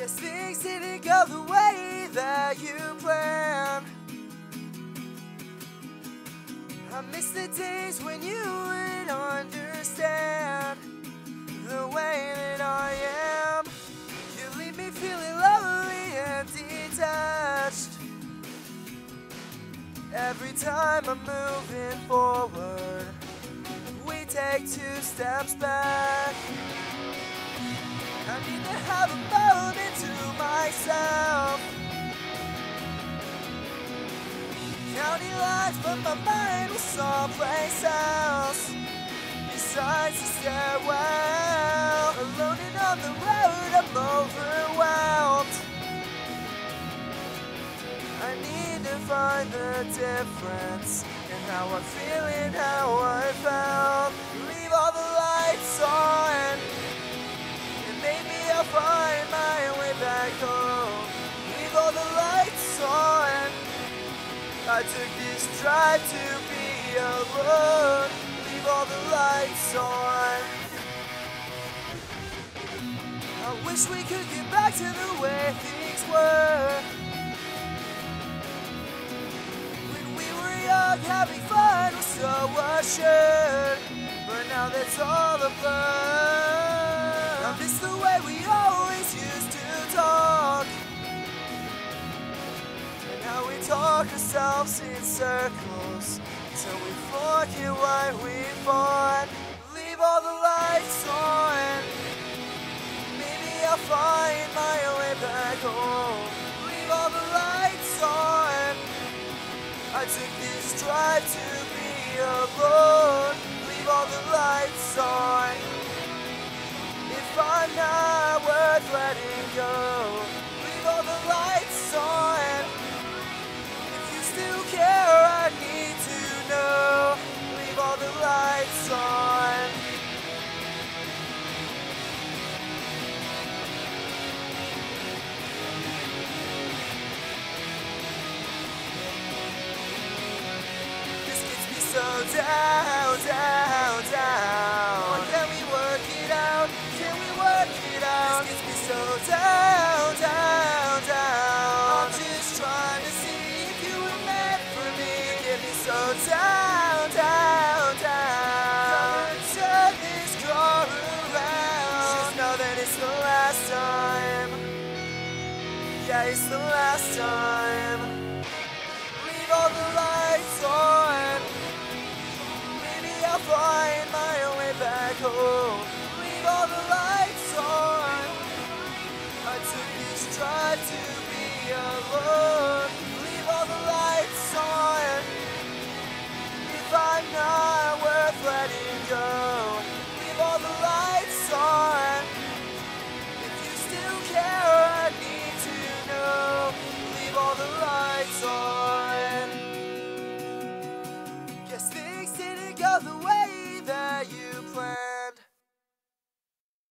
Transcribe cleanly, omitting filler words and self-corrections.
Guess things didn't go the way that you planned. I miss the days when you would understand the way that I am. You leave me feeling lonely and detached. Every time I'm moving forward, we take 2 steps back. I need to have a moment to myself, counting lines, but my mind was someplace else. Besides the stairwell, alone and on the road, I'm overwhelmed. I need to find the difference in how I feel and how I felt. Leave all the lights on, and maybe I'll find my way back home. Leave all the lights on. I took this drive to be alone. Leave all the lights on. I wish we could get back to the way things were. When we were young, having fun was so assured. But now that's all a blur. I miss the way we always used to talk, and how we talk ourselves in circles till we forget why we fought. Leave all the lights on, maybe I'll find my way back home. Leave all the lights on. I took this drive to be alone. Leave all the lights on. If I'm not worth letting go, leave all the lights on. If you still care, I need to know. Leave all the lights on. This gets me so down, down, down. Why can't we work it out? Can we work it out? This gets me so down, down, down. I'm just trying to see if you were meant for me. Get me so down, down, down. Come and turn this car around. Just know that it's the last time. Yeah, it's the last time. Leave all the lights on. Maybe I'll find my way back home.